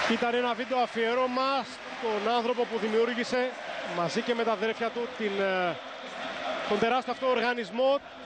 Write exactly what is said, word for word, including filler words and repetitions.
Ήταν ένα βίντεο αφιέρωμα στον άνθρωπο που δημιούργησε μαζί και με τα αδέρφια του την, τον τεράστιο αυτό οργανισμό